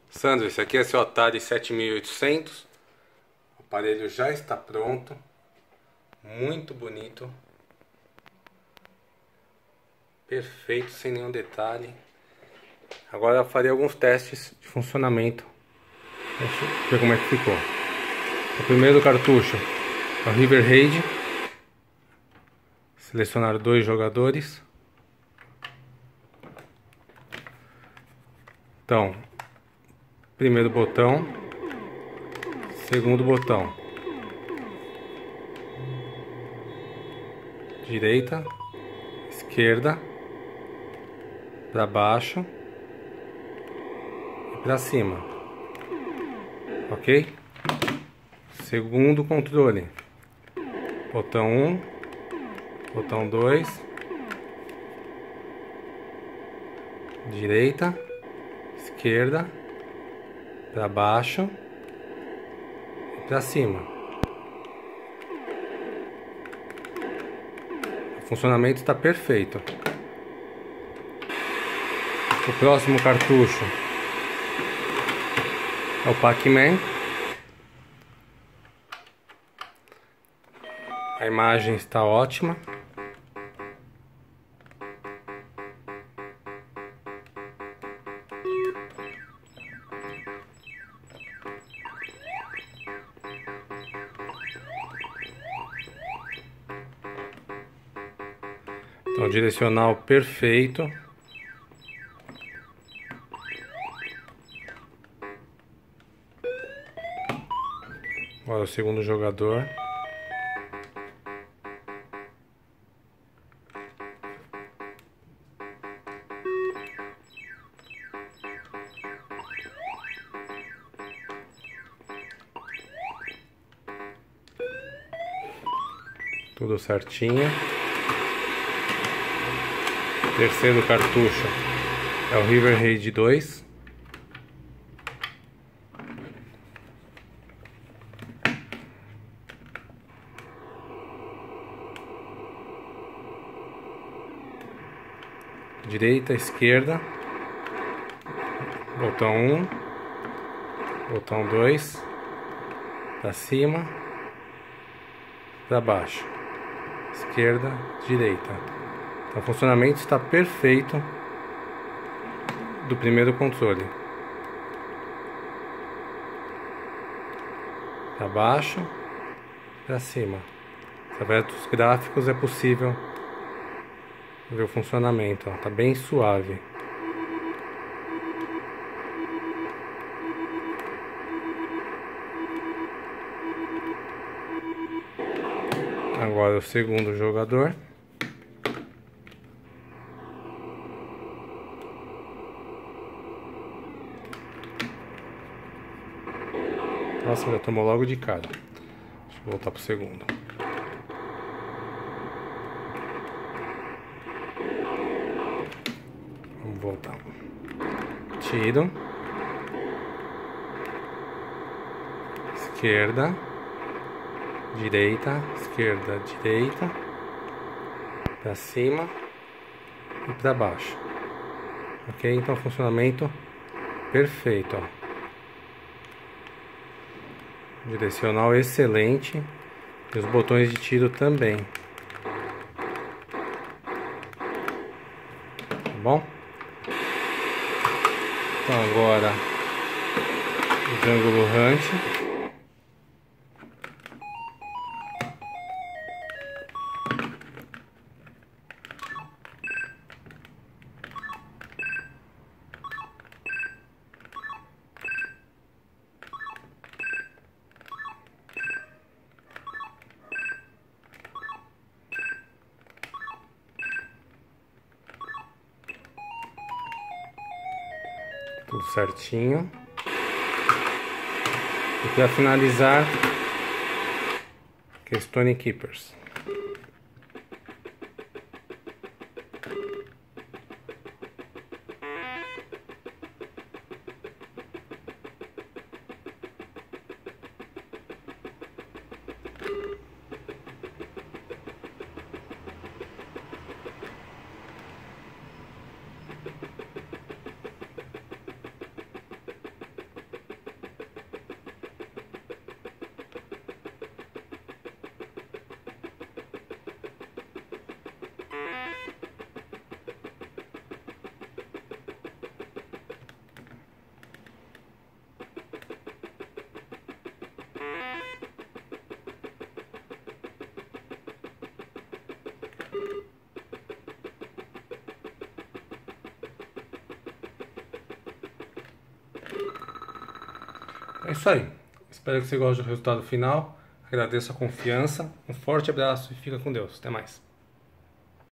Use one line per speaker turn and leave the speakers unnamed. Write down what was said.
Sandro, esse aqui é seu Atari 7800. O aparelho já está pronto. Muito bonito. Perfeito, sem nenhum detalhe. Agora eu farei alguns testes de funcionamento. Deixa eu ver como é que ficou. O primeiro cartucho é o River Raid. Selecionar 2 jogadores. Então, primeiro botão, segundo botão, direita, esquerda, para baixo e para cima, ok? Segundo controle, botão 1, botão 2, direita, esquerda, para baixo e para cima. O funcionamento está perfeito. O próximo cartucho é o Pac-Man. A imagem está ótima. Então, direcional perfeito. Agora o segundo jogador. Tudo certinho. Terceiro cartucho é o River Raid 2. Direita, esquerda, botão 1, botão 2, para cima, para baixo, esquerda, direita. Então, o funcionamento está perfeito do primeiro controle. Para baixo, para cima. Através dos gráficos é possível ver o funcionamento, ó, tá bem suave. Agora o segundo jogador. Nossa, já tomou logo de cara. Deixa eu voltar pro segundo. Vamos voltar. Tiro. Esquerda. Direita. Esquerda. Direita. Pra cima. E pra baixo. Ok? Então funcionamento perfeito, ó. Direcional excelente. E os botões de tiro também. Tá bom? Então agora o Jungle Hunt. Tudo certinho. E para finalizar, que é Stone Keepers. É isso aí. Espero que você goste do resultado final. Agradeço a confiança. Um forte abraço e fica com Deus. Até mais.